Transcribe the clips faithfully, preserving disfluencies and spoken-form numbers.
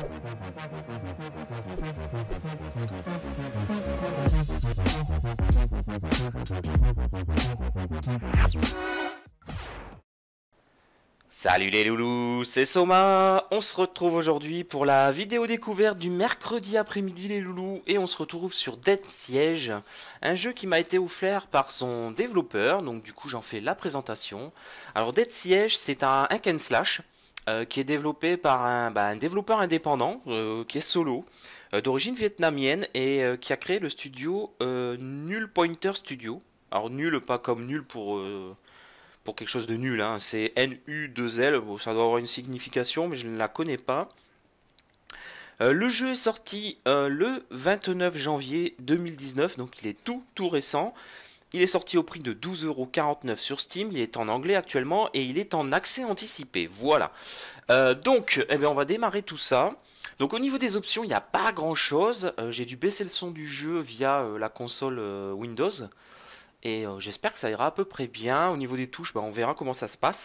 Salut les loulous, c'est Soma. On se retrouve aujourd'hui pour la vidéo découverte du mercredi après-midi les loulous. Et on se retrouve sur Dead Siege, un jeu qui m'a été offert par son développeur. Donc du coup j'en fais la présentation. Alors Dead Siege, c'est un hack and slash euh, qui est développé par un, bah, un développeur indépendant euh, qui est solo, euh, d'origine vietnamienne, et euh, qui a créé le studio euh, Null Pointer Studio. Alors nul, pas comme nul pour... Euh, pour quelque chose de nul, hein. C'est N U deux L, bon, ça doit avoir une signification, mais je ne la connais pas. Euh, le jeu est sorti euh, le vingt-neuf janvier deux mille dix-neuf, donc il est tout tout récent. Il est sorti au prix de douze euros quarante-neuf sur Steam, il est en anglais actuellement, et il est en accès anticipé, voilà. Euh, donc, eh bien, on va démarrer tout ça. Donc au niveau des options, il n'y a pas grand chose. Euh, j'ai dû baisser le son du jeu via euh, la console euh, Windows. Et euh, j'espère que ça ira à peu près bien. Au niveau des touches, bah, on verra comment ça se passe.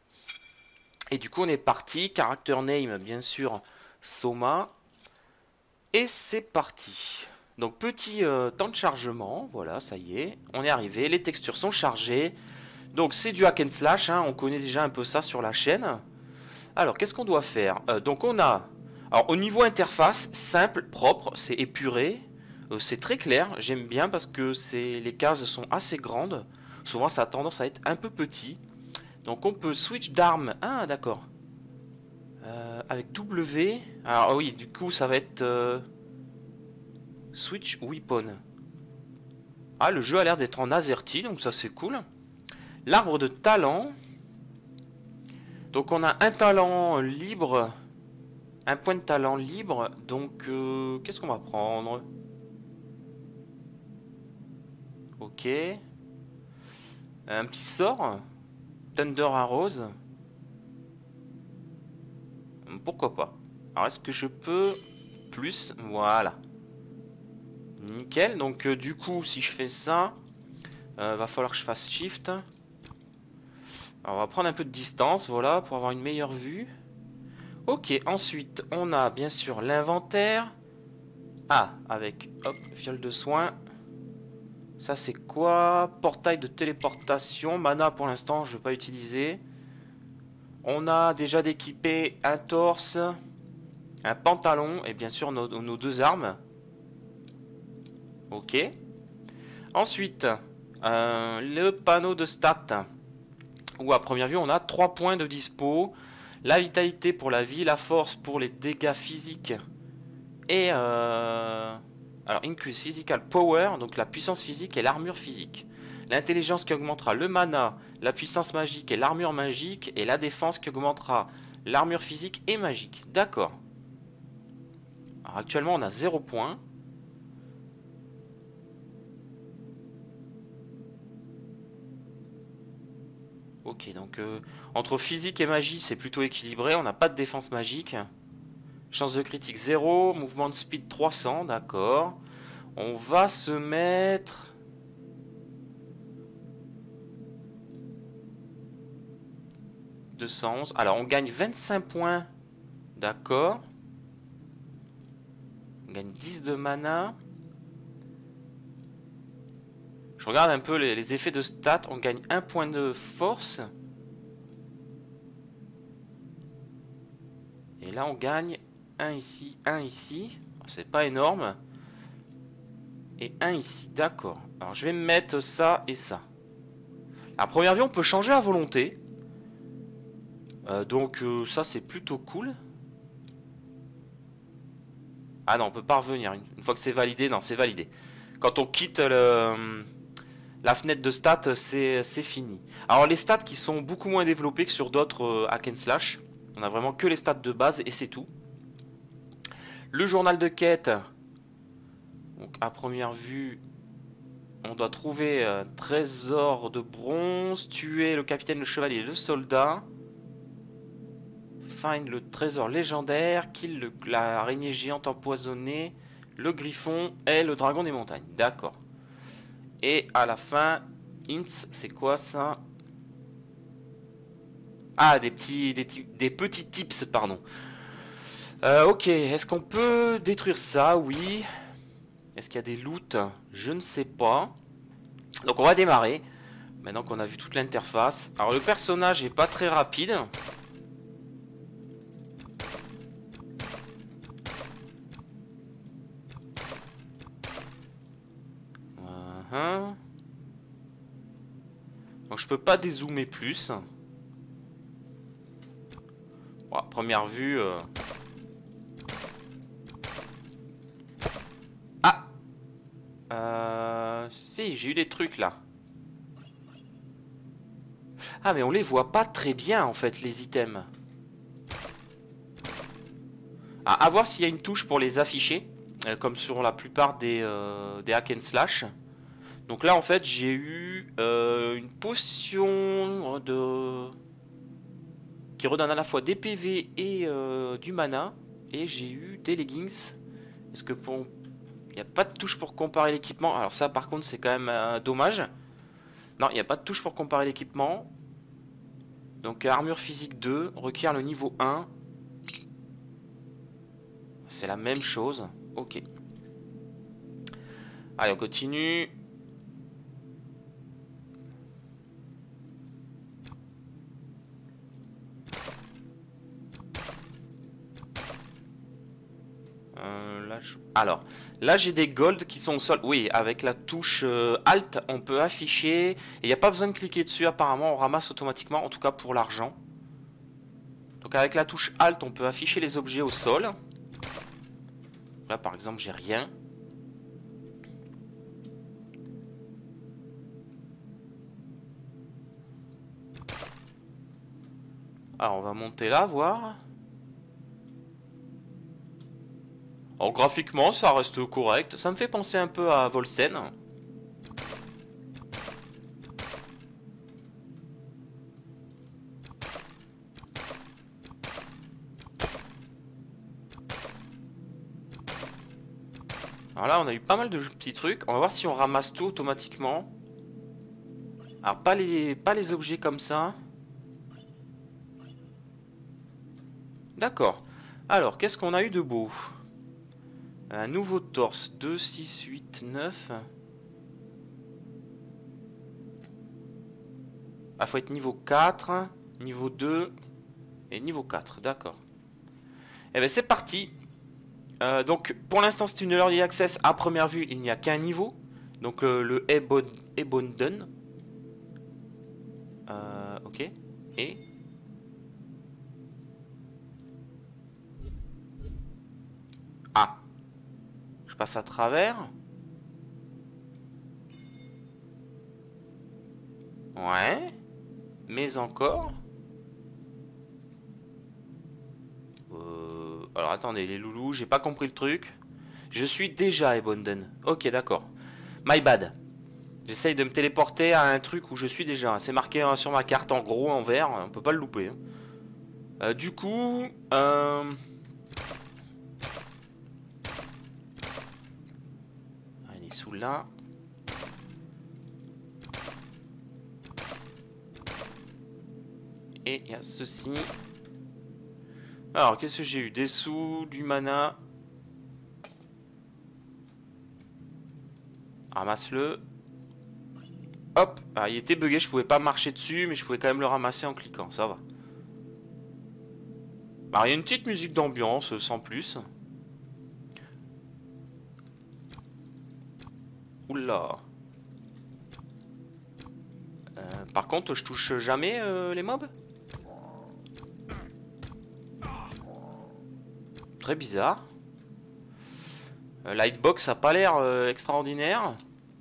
Et du coup, on est parti. Character name, bien sûr, Soma. Et c'est parti. Donc, petit euh, temps de chargement. Voilà, ça y est. On est arrivé. Les textures sont chargées. Donc, c'est du hack and slash, hein. On connaît déjà un peu ça sur la chaîne. Alors, qu'est-ce qu'on doit faire? euh, Donc, on a... Alors, au niveau interface, simple, propre, c'est épuré. C'est très clair, j'aime bien parce que les cases sont assez grandes. Souvent ça a tendance à être un peu petit. Donc on peut switch d'armes. Ah d'accord. Euh, avec W. Alors oui, du coup ça va être euh, switch weapon. Ah, le jeu a l'air d'être en AZERTY, donc ça c'est cool. L'arbre de talent. Donc on a un talent libre. Un point de talent libre. Donc euh, qu'est-ce qu'on va prendre? Ok. Un petit sort. Thunder Arrows. Pourquoi pas. Alors est-ce que je peux... Plus. Voilà. Nickel. Donc euh, du coup, si je fais ça, euh, va falloir que je fasse Shift. Alors on va prendre un peu de distance, voilà, pour avoir une meilleure vue. Ok, ensuite, on a bien sûr l'inventaire. Ah, avec, hop, fiole de soin. Ça c'est quoi? Portail de téléportation. Mana pour l'instant je ne vais pas utiliser. On a déjà d'équiper un torse, un pantalon et bien sûr nos, nos deux armes. Ok. Ensuite, euh, le panneau de stats. Où à première vue on a trois points de dispo. La vitalité pour la vie, la force pour les dégâts physiques. Et... Euh... Alors, increase physical power, donc la puissance physique et l'armure physique. L'intelligence qui augmentera le mana, la puissance magique et l'armure magique. Et la défense qui augmentera l'armure physique et magique. D'accord. Alors actuellement on a zéro point. Ok, donc euh, entre physique et magie c'est plutôt équilibré. On n'a pas de défense magique. Chance de critique zéro, mouvement de speed trois cents, d'accord. On va se mettre... deux cent onze. Alors on gagne vingt-cinq points. D'accord. On gagne dix de mana. Je regarde un peu les, les effets de stats. On gagne un point de force. Et là on gagne un ici, un ici. C'est pas énorme. Et un ici, d'accord. Alors je vais me mettre ça et ça. À première vue on peut changer à volonté. Euh, donc euh, ça c'est plutôt cool. Ah non, on peut pas revenir. Une, une fois que c'est validé, non, c'est validé. Quand on quitte le, la fenêtre de stats, c'est fini. Alors les stats qui sont beaucoup moins développées que sur d'autres euh, hack and slash. On a vraiment que les stats de base et c'est tout. Le journal de quête. Donc à première vue, on doit trouver un trésor de bronze, tuer le capitaine, le chevalier et le soldat. Find le trésor légendaire, kill l'araignée géante empoisonnée, le griffon et le dragon des montagnes. D'accord. Et à la fin, hints, c'est quoi ça? Ah, des petits, des, des petits tips, pardon. Euh, ok, est-ce qu'on peut détruire ça? Oui. Est-ce qu'il y a des loots? Je ne sais pas. Donc on va démarrer. Maintenant qu'on a vu toute l'interface. Alors le personnage est pas très rapide. Uh-huh. Donc je peux pas dézoomer plus. Bon, à première vue... Euh... Ah euh... Si, j'ai eu des trucs là. Ah mais on les voit pas très bien en fait les items. Ah, à voir s'il y a une touche pour les afficher. Euh, comme sur la plupart des, euh, des hack and slash. Donc là en fait j'ai eu euh, une potion de... qui redonne à la fois des P V et euh, du mana. Et j'ai eu des leggings. Est-ce que pour... Il n'y a pas de touche pour comparer l'équipement. Alors ça par contre c'est quand même euh, dommage. Non, il n'y a pas de touche pour comparer l'équipement. Donc armure physique deux requiert le niveau un. C'est la même chose. Ok. Allez, on continue. Euh, là, je... Alors, là j'ai des golds qui sont au sol. Oui, avec la touche euh, Alt, on peut afficher. Et il n'y a pas besoin de cliquer dessus, apparemment, on ramasse automatiquement, en tout cas pour l'argent. Donc avec la touche Alt, on peut afficher les objets au sol. Là, par exemple, j'ai rien. Alors, on va monter là, voir. Alors, graphiquement, ça reste correct. Ça me fait penser un peu à Volsen. Alors là, on a eu pas mal de petits trucs. On va voir si on ramasse tout automatiquement. Alors, pas les, pas les objets comme ça. D'accord. Alors, qu'est-ce qu'on a eu de beau? Un nouveau torse. deux, six, huit, neuf. Ah, faut être niveau quatre, niveau deux et niveau quatre. D'accord. Et bien, c'est parti. Euh, donc, pour l'instant, c'est une early access. À première vue, il n'y a qu'un niveau. Donc, euh, le Ebonden. Euh, ok. Et... Ah. Je passe à travers. Ouais. Mais encore. Euh... Alors, attendez, les loulous, j'ai pas compris le truc. Je suis déjà Ebonden. Ok, d'accord. My bad. J'essaye de me téléporter à un truc où je suis déjà. C'est marqué hein, sur ma carte en gros, en vert. On peut pas le louper. Hein. Euh, du coup... Euh... Il est sous là. Et il y a ceci. Alors, qu'est-ce que j'ai eu? Des sous, du mana. Ramasse-le. Hop. Ah, il était bugué, je pouvais pas marcher dessus, mais je pouvais quand même le ramasser en cliquant, ça va. Alors, il y a une petite musique d'ambiance, sans plus. Oula. Euh, par contre, je touche jamais euh, les mobs. Très bizarre. Euh, la hitbox a pas l'air euh, extraordinaire.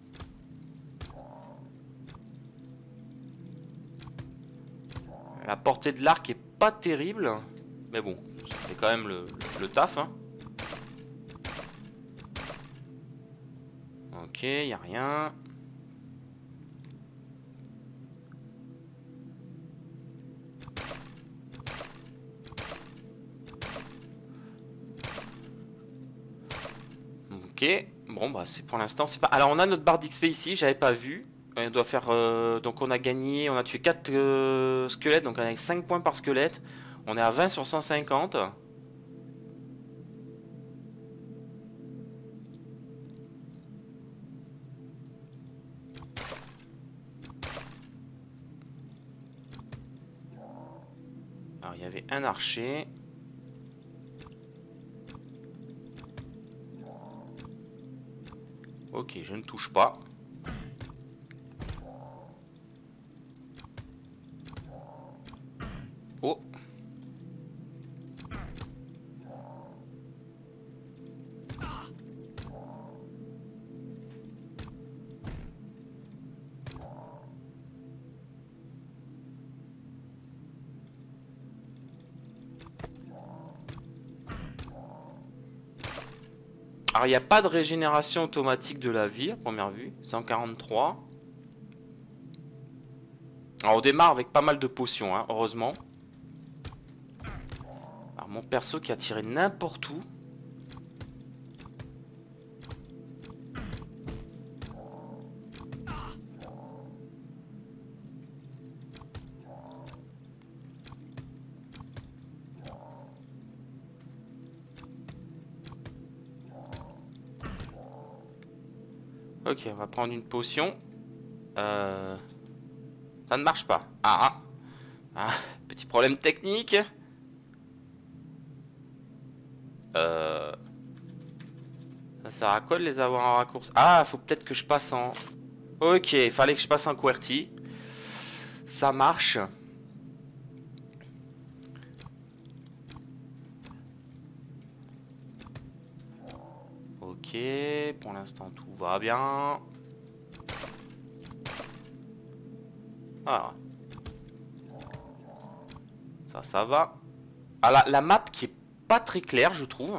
La portée de l'arc est pas terrible. Mais bon, ça fait quand même le, le taf. Hein. Ok, y a rien. Ok, bon bah c'est pour l'instant c'est pas. Alors on a notre barre d'X P ici, j'avais pas vu. On doit faire euh, donc on a gagné, on a tué quatre euh, squelettes, donc on a cinq points par squelette. On est à vingt sur cent cinquante. il y avait un archer. Ok, je ne touche pas. Oh. Alors, il n'y a pas de régénération automatique de la vie, à première vue. cent quarante-trois. Alors, on démarre avec pas mal de potions, hein, heureusement. Alors, mon perso qui a tiré n'importe où. Ok, on va prendre une potion. Euh... Ça ne marche pas. Ah, ah, petit problème technique. Euh... Ça sert à quoi de les avoir en raccourci? Ah, faut peut-être que je passe en... Ok, il fallait que je passe en QWERTY. Ça marche. Ok, pour l'instant tout va bien. Voilà. Ça, ça va. Ah, la, la map qui est pas très claire, je trouve.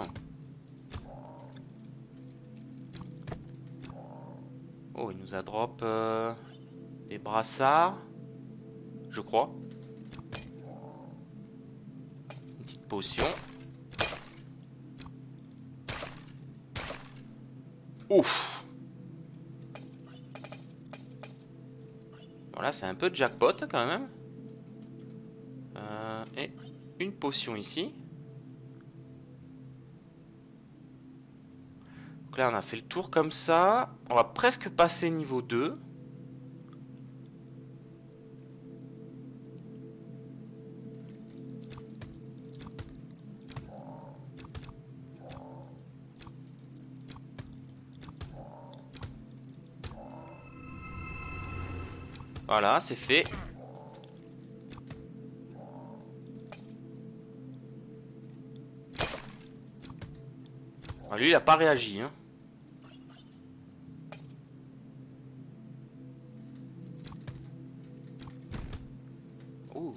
Oh, il nous a drop euh, des brassards. Je crois. Une petite potion. Ouf. Voilà, c'est un peu de jackpot quand même. Euh, et une potion ici. Donc là, on a fait le tour comme ça. On va presque passer niveau deux. Voilà, c'est fait. Ah, lui, il n'a pas réagi, hein. Ouh.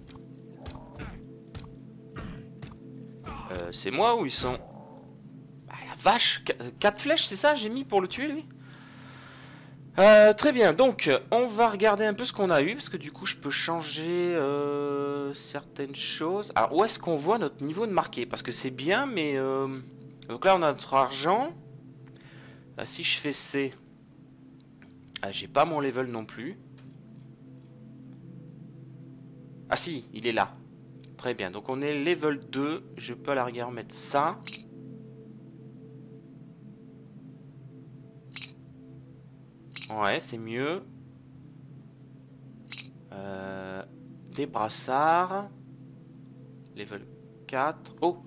Euh, c'est moi ou ils sont... Ah, la vache, quatre flèches, c'est ça j'ai mis pour le tuer, lui. Euh, très bien, donc on va regarder un peu ce qu'on a eu, parce que du coup je peux changer euh, certaines choses. Alors où est-ce qu'on voit notre niveau de marqué? Parce que c'est bien, mais... Euh... Donc là on a notre argent. Ah, si je fais C, ah, j'ai pas mon level non plus. Ah si, il est là. Très bien, donc on est level deux. Je peux à la rigueur mettre ça. Ouais, c'est mieux. Euh, des brassards. Level quatre. Oh!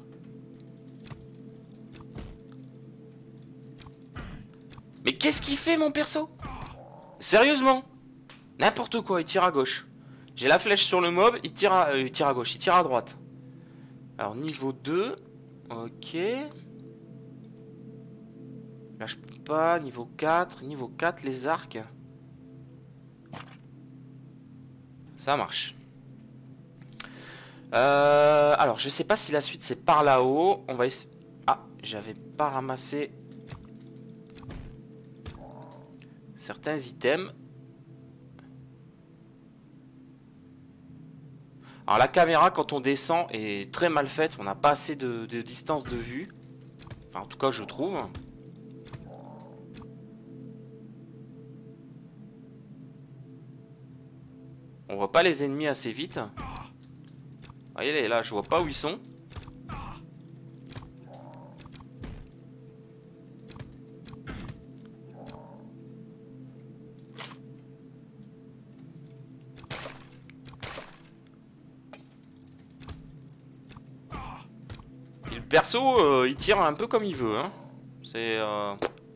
Mais qu'est-ce qu'il fait, mon perso? Sérieusement? N'importe quoi, il tire à gauche. J'ai la flèche sur le mob, il tire, à, euh, il tire à gauche, il tire à droite. Alors, niveau deux. Ok. Là, je peux pas. Niveau quatre. Niveau quatre, les arcs. Ça marche. Euh, alors, je sais pas si la suite, c'est par là-haut. On va essayer... Ah, j'avais pas ramassé... certains items. Alors la caméra quand on descend est très mal faite, on n'a pas assez de, de distance de vue. Enfin en tout cas je trouve. On voit pas les ennemis assez vite. Voyez là, je vois pas où ils sont. Et le perso, euh, il tire un peu comme il veut. Hein. C'est... Euh...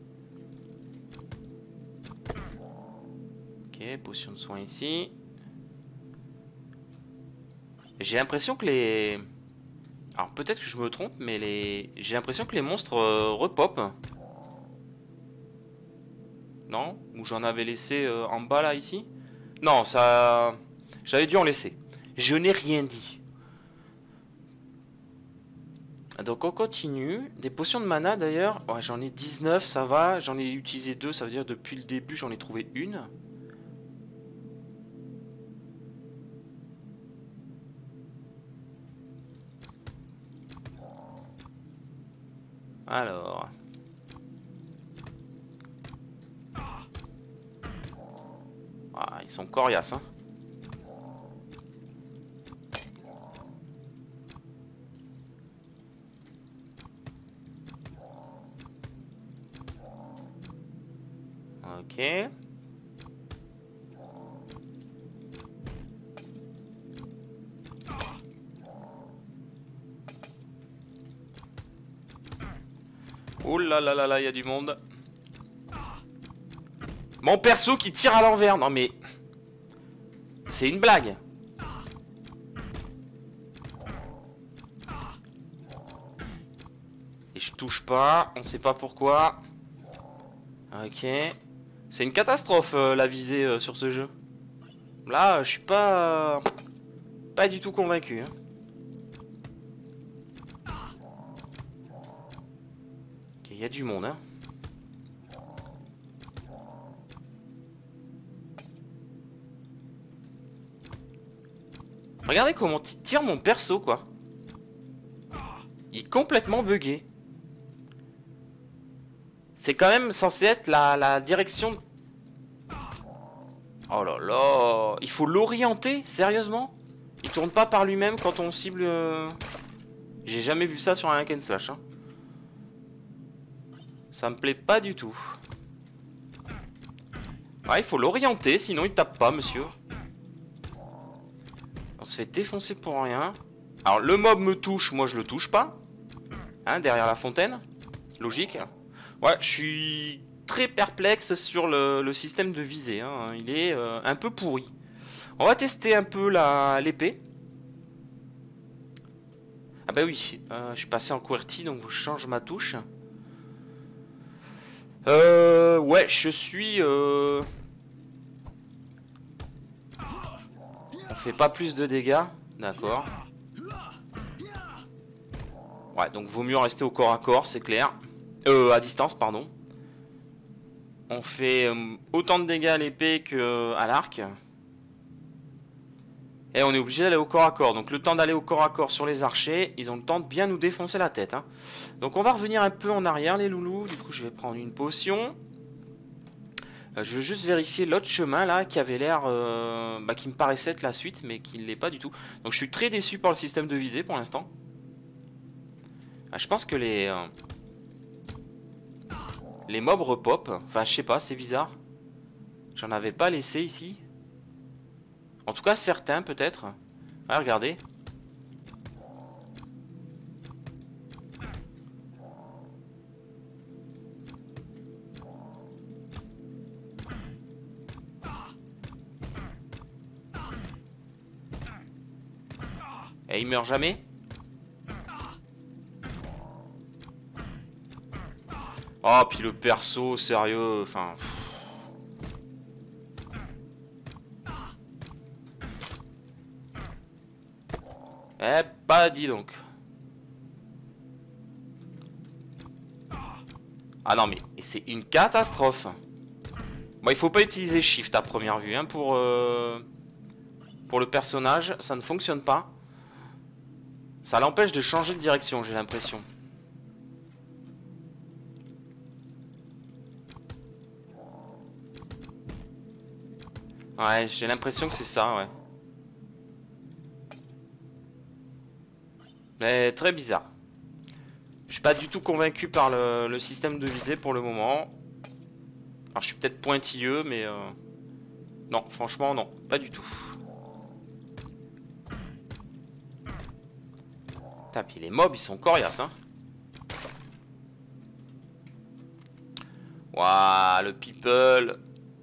Ok, potion de soin ici. J'ai l'impression que les... Alors peut-être que je me trompe, mais les... j'ai l'impression que les monstres euh, repopent. Non? Ou j'en avais laissé euh, en bas là, ici? Non, ça... J'avais dû en laisser. Je n'ai rien dit. Donc on continue. Des potions de mana d'ailleurs. Ouais, j'en ai dix-neuf, ça va. J'en ai utilisé deux, ça veut dire depuis le début j'en ai trouvé une. Alors... Ah, ils sont coriaces, hein. Ok. Oh là là là là, il y a du monde. Mon perso qui tire à l'envers. Non mais... C'est une blague. Et je touche pas. On sait pas pourquoi. Ok. C'est une catastrophe euh, la visée euh, sur ce jeu. Là, je suis pas... Pas du tout convaincu. Hein. Ok, il y a du monde. Hein. Regardez comment tire mon perso, quoi. Il est complètement bugué. C'est quand même censé être la, la direction... Oh là là. Il faut l'orienter, sérieusement? Il tourne pas par lui-même quand on cible... Euh... J'ai jamais vu ça sur un hack and slash. Hein. Ça me plaît pas du tout. Ouais, il faut l'orienter, sinon il tape pas, monsieur. On se fait défoncer pour rien. Alors, le mob me touche, moi je le touche pas. Hein, derrière la fontaine. Logique. Ouais, je suis très perplexe sur le, le système de visée. Hein. Il est euh, un peu pourri. On va tester un peu la l'épée. Ah bah oui, euh, je suis passé en QWERTY, donc je change ma touche. Euh, ouais, je suis... Euh... On fait pas plus de dégâts, d'accord. Ouais, donc vaut mieux rester au corps à corps, c'est clair. Euh, à distance, pardon. On fait euh, autant de dégâts à l'épée qu'à l'arc. Et on est obligé d'aller au corps à corps. Donc le temps d'aller au corps à corps sur les archers, ils ont le temps de bien nous défoncer la tête. Hein. Donc on va revenir un peu en arrière, les loulous. Du coup, je vais prendre une potion. Euh, je veux juste vérifier l'autre chemin là, qui avait l'air... Euh, bah, qui me paraissait être la suite, mais qui ne l'est pas du tout. Donc je suis très déçu par le système de visée pour l'instant. Ah, je pense que les... Euh, les mobs repop. Enfin, je sais pas, c'est bizarre. J'en avais pas laissé ici. En tout cas, certains, peut-être. Ouais, regardez. Et il meurt jamais. Oh, puis le perso, sérieux, enfin... Eh bah dis donc. Ah non mais c'est une catastrophe. Bon, il faut pas utiliser Shift à première vue hein, pour, euh, pour le personnage, ça ne fonctionne pas. Ça l'empêche de changer de direction, j'ai l'impression. Ouais, j'ai l'impression que c'est ça, ouais. Mais très bizarre. Je suis pas du tout convaincu par le, le système de visée pour le moment. Alors je suis peut-être pointilleux, mais... Euh... Non, franchement, non. Pas du tout. Putain, puis les mobs, ils sont coriaces, hein. Waouh, le people.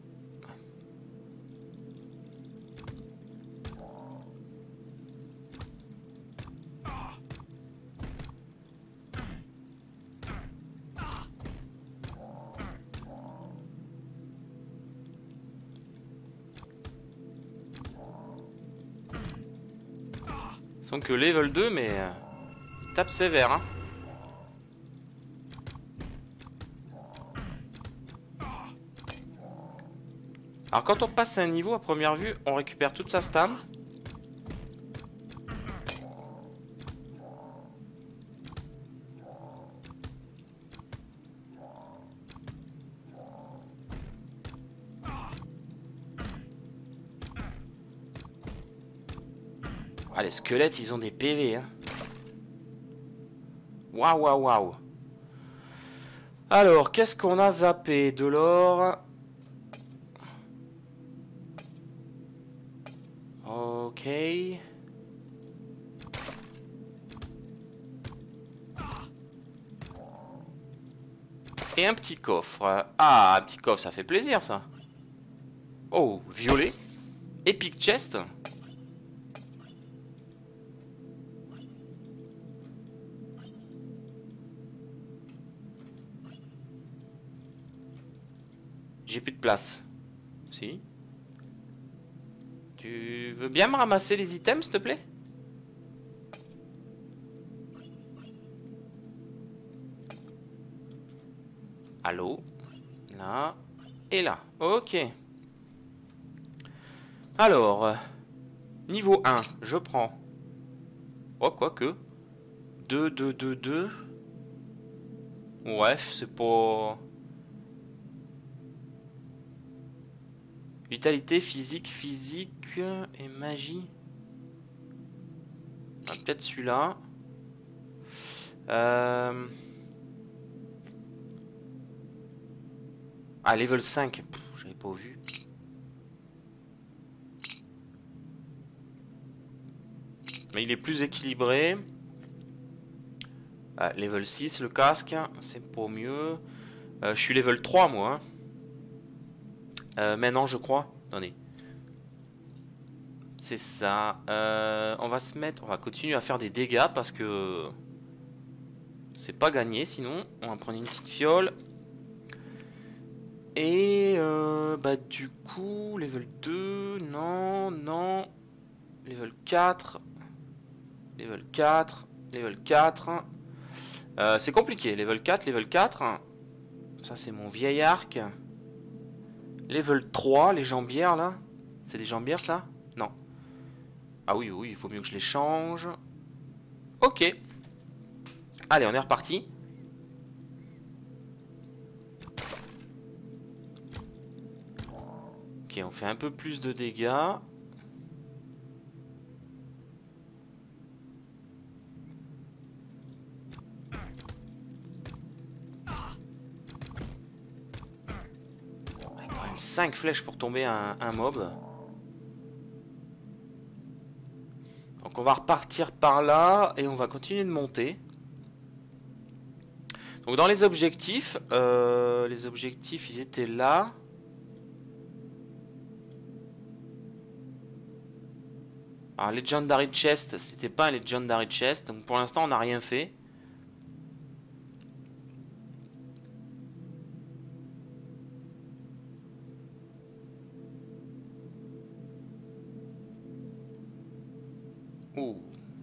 Ils sont que level deux, mais euh, ils tapent sévère, hein. Alors quand on passe à un niveau, à première vue, on récupère toute sa stam. Ah, les squelettes, ils ont des P V, hein. Waouh, waouh, waouh. Alors, qu'est-ce qu'on a zappé? De l'or. Ok. Et un petit coffre. Ah, un petit coffre, ça fait plaisir, ça. Oh, violet. Epic chest. J'ai plus de place. Si. Tu veux bien me ramasser les items, s'il te plaît? Allô? Là. Et là. Ok. Alors. euh, Niveau un, je prends. Oh, quoique. deux, deux, deux, deux. Bref, c'est pas... Vitalité, physique, physique et magie. Ah, peut-être celui-là. Euh... Ah, level cinq. J'avais pas vu. Mais il est plus équilibré. Ah, level six, le casque. C'est pas mieux. Euh, je suis level trois, moi. Hein. Euh, maintenant, je crois. Attendez. C'est ça. Euh, on va se mettre... On va continuer à faire des dégâts parce que... C'est pas gagné, sinon. On va prendre une petite fiole. Et... Euh, bah, du coup... Level deux... Non, non... Level quatre... Level quatre... Level quatre... Euh, c'est compliqué. Level quatre, level quatre... Ça, c'est mon vieil arc... Level trois, les jambières là. C'est des jambières ça? Non. Ah oui, oui, il faut mieux que je les change. Ok. Allez, on est reparti. Ok, on fait un peu plus de dégâts. On a quand même cinq flèches pour tomber un, un mob. Donc on va repartir par là et on va continuer de monter. Donc dans les objectifs, euh, les objectifs ils étaient là. Alors Legendary Chest, c'était pas un Legendary Chest, donc pour l'instant on n'a rien fait. Ouh.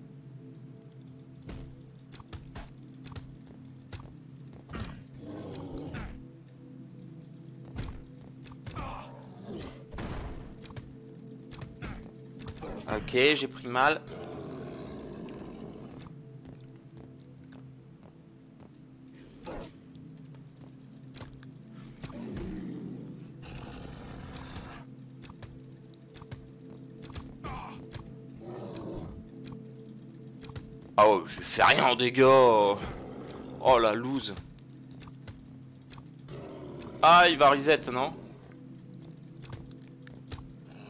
Ok, j'ai pris mal. Ah oh, je fais rien en dégâts. Oh la loose. Ah, il va reset, non?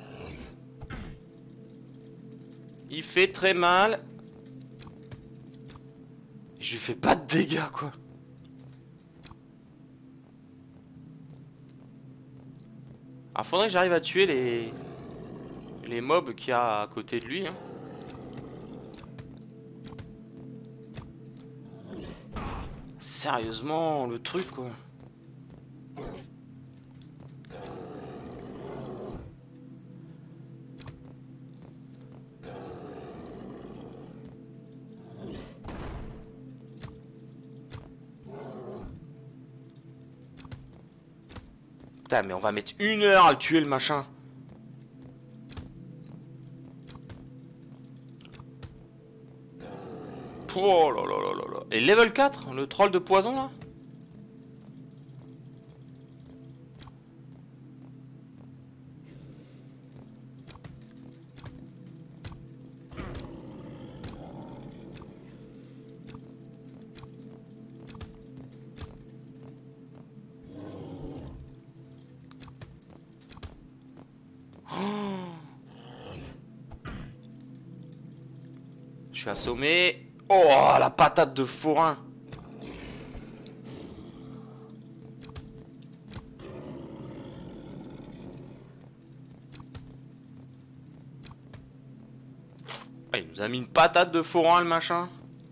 Il fait très mal. Je lui fais pas de dégâts, quoi. Alors faudrait que j'arrive à tuer les... les mobs qu'il y a à côté de lui. Hein. Sérieusement, le truc, quoi. Putain, mais on va mettre une heure à le tuer, le machin. Oh là là là là là. Et level quatre, le troll de poison, là. Je suis assommé. Oh, la patate de forain. Ah, il nous a mis une patate de forain, le machin.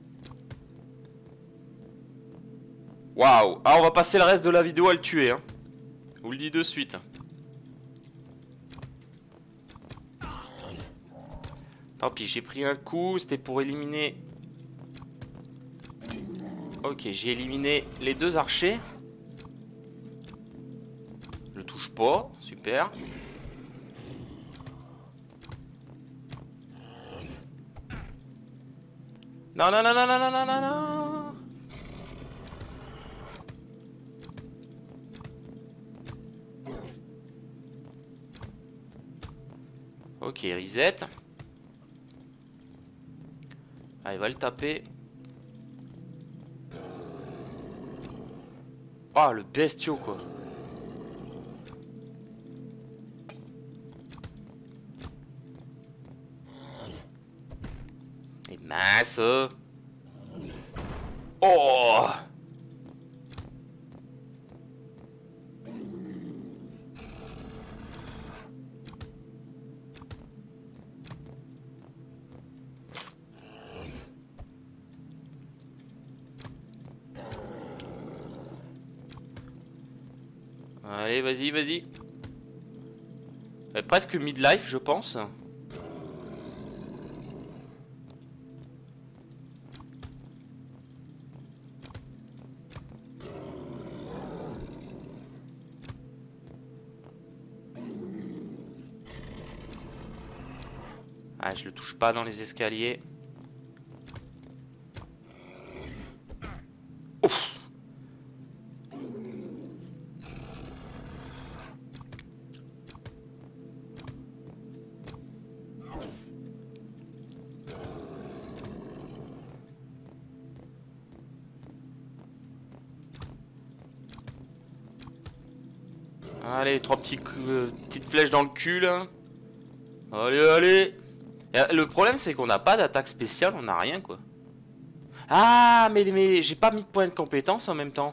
Waouh. Ah, on va passer le reste de la vidéo à le tuer. Hein. Je vous le dis de suite. Tant pis, j'ai pris un coup. C'était pour éliminer... Ok, j'ai éliminé les deux archers. Je le touche pas, super. Non, non, non, non, non, non, non, non, non. Ok, reset. Ah, il va le taper. Ah, le bestiau, quoi. Et mince. Oh. Allez, vas-y, vas-y. Presque midlife, je pense. Ah, je le touche pas dans les escaliers. Ouf. Allez, trois petits, euh, petites flèches dans le cul, là. Allez, allez. Et le problème, c'est qu'on n'a pas d'attaque spéciale, on n'a rien, quoi. Ah, mais, mais j'ai pas mis de point de compétence en même temps.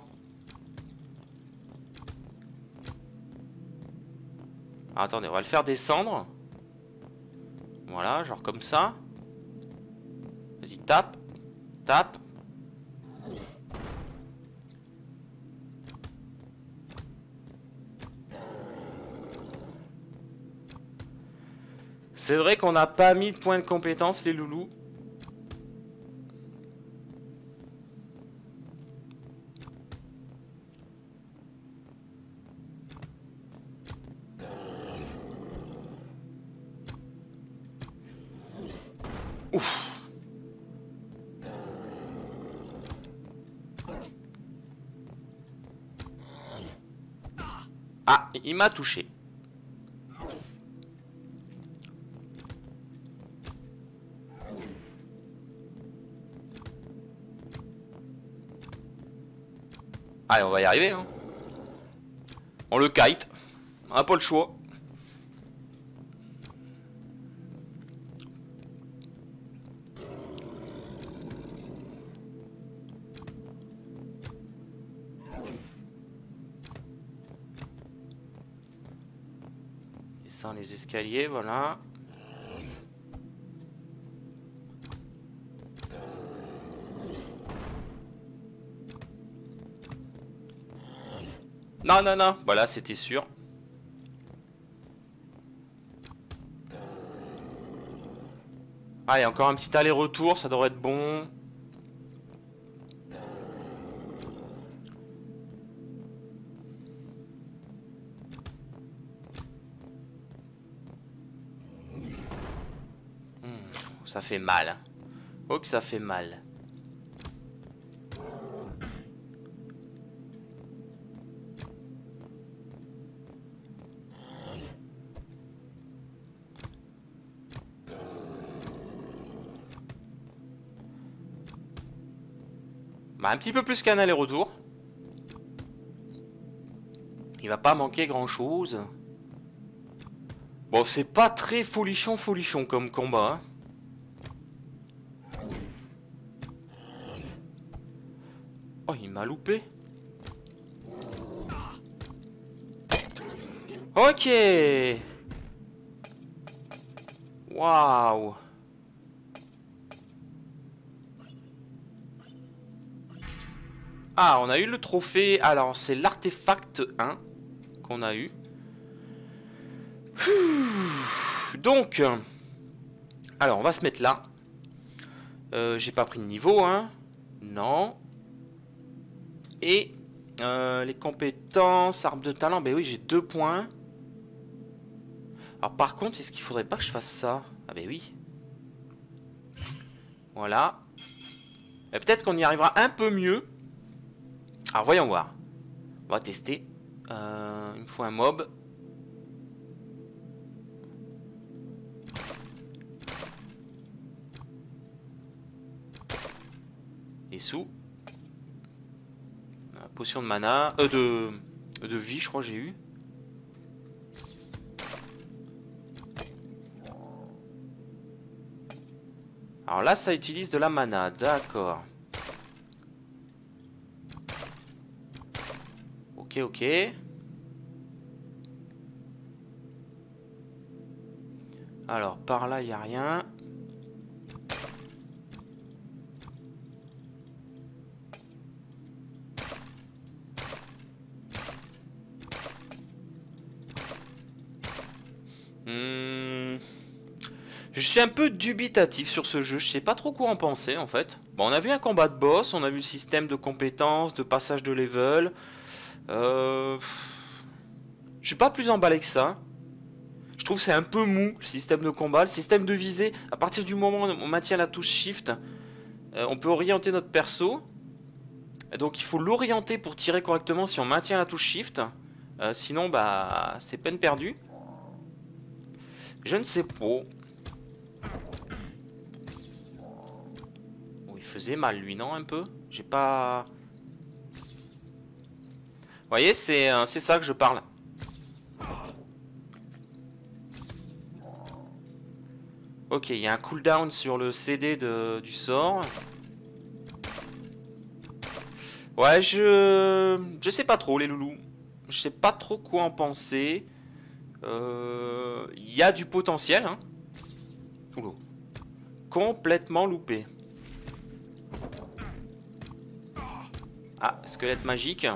Ah, attendez, on va le faire descendre. Voilà, genre comme ça. Vas-y, tape. Tape. C'est vrai qu'on n'a pas mis de point de compétence, les loulous. Ouf. Ah, il m'a touché. Allez, on va y arriver, hein. On le kite. On n'a pas le choix. descend les escaliers, voilà. Non, non, non, voilà, c'était sûr. Allez, encore un petit aller-retour, ça devrait être bon. Ça fait mal. Oh que ça fait mal. Bah, un petit peu plus qu'un aller-retour. Il va pas manquer grand chose. Bon, c'est pas très folichon folichon comme combat, hein. Oh, il m'a loupé. Ok. Waouh. Ah, on a eu le trophée. Alors, c'est l'artefact un qu'on a eu. Donc, alors, on va se mettre là. Euh, j'ai pas pris de niveau, hein. Non. Et euh, les compétences, arbre de talent, ben oui, j'ai deux points. Alors par contre, est-ce qu'il faudrait pas que je fasse ça? Ah ben oui. Voilà. Peut-être qu'on y arrivera un peu mieux. Alors voyons voir. On va tester. Euh, il me faut un mob. Des sous. Potion de mana, euh, de, de vie, je crois que j'ai eu. Alors là, ça utilise de la mana, d'accord. Ok, ok. Alors, par là, il n'y a rien. Hmm. Je suis un peu dubitatif sur ce jeu, je sais pas trop quoi en penser en fait. Bon, on a vu un combat de boss, on a vu le système de compétences, de passage de level. Euh... Je suis pas plus emballé que ça. Je trouve que c'est un peu mou le système de combat, le système de visée. À partir du moment où on maintient la touche Shift, euh, on peut orienter notre perso. Donc il faut l'orienter pour tirer correctement si on maintient la touche Shift. Euh, sinon, bah, c'est peine perdue. Je ne sais pas. Oh, il faisait mal, lui, non, un peu? J'ai pas... Vous voyez, c'est euh, c'est ça que je parle. Ok, il y a un cooldown sur le C D de, du sort. Ouais, je... Je sais pas trop, les loulous. Je sais pas trop quoi en penser. Euh... Il y a du potentiel, hein. Oula. Complètement loupé. Ah, squelette magique.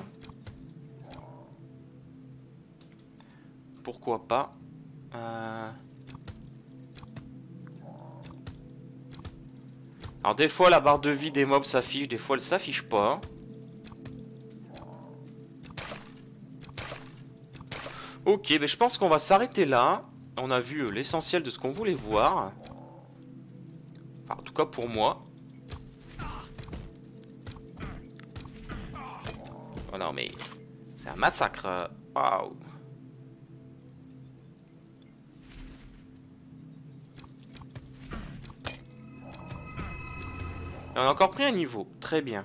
Pourquoi pas. Euh... Alors des fois la barre de vie des mobs s'affiche, des fois elle s'affiche pas. Ok, ben je pense qu'on va s'arrêter là. On a vu l'essentiel de ce qu'on voulait voir. Enfin, en tout cas pour moi. Oh non mais c'est un massacre. Waouh. On a encore pris un niveau, très bien.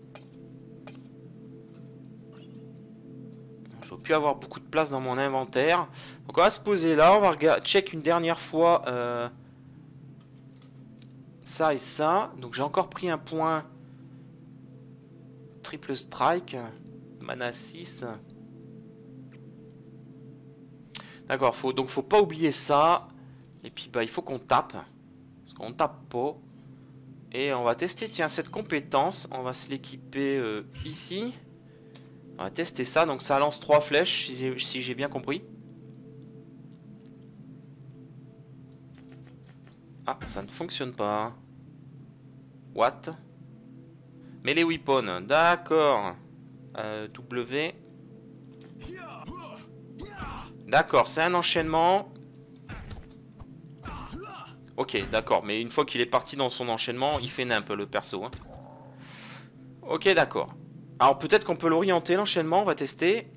J'aurais pu avoir beaucoup de place dans mon inventaire. Donc on va se poser là, on va regarder, check une dernière fois euh, ça et ça. Donc j'ai encore pris un point. Triple strike, mana six. D'accord, faut, donc faut pas oublier ça. Et puis bah il faut qu'on tape. Parce qu'on tape pas. Et on va tester, tiens, cette compétence. On va se l'équiper euh, ici. On va tester ça. Donc ça lance trois flèches, si j'ai si j'ai bien compris. Ah, ça ne fonctionne pas. What? Mais les weapons, d'accord. Euh, W. D'accord, c'est un enchaînement. Ok, d'accord, mais une fois qu'il est parti dans son enchaînement, il fait nimp le perso. Hein. Ok, d'accord. Alors peut-être qu'on peut l'orienter l'enchaînement, on va tester.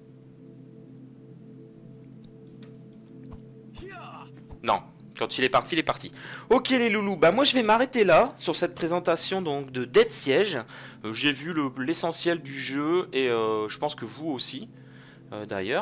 Non, quand il est parti, il est parti. Ok les loulous, bah moi je vais m'arrêter là, sur cette présentation donc de Dead Siege. Euh, J'ai vu l'essentiel du jeu, et euh, je pense que vous aussi, euh, d'ailleurs.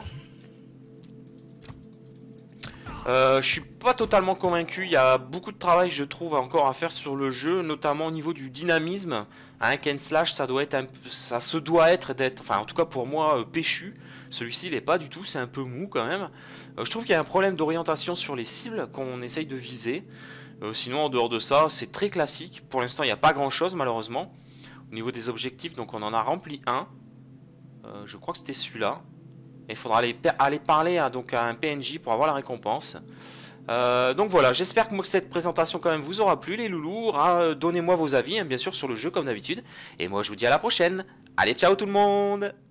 Euh, je suis pas totalement convaincu, il y a beaucoup de travail je trouve encore à faire sur le jeu, notamment au niveau du dynamisme. Un hack and slash ça doit être un, ça se doit être d'être, enfin en tout cas pour moi euh, péchu. Celui-ci il est pas du tout, c'est un peu mou quand même. Euh, je trouve qu'il y a un problème d'orientation sur les cibles qu'on essaye de viser. Euh, sinon en dehors de ça c'est très classique, pour l'instant il n'y a pas grand chose malheureusement. Au niveau des objectifs donc on en a rempli un, euh, je crois que c'était celui-là. Il faudra aller, aller parler à, donc à un P N J pour avoir la récompense. Euh, donc voilà, j'espère que cette présentation quand même vous aura plu les loulous. Donnez-moi vos avis, hein, bien sûr, sur le jeu comme d'habitude. Et moi je vous dis à la prochaine. Allez, ciao tout le monde!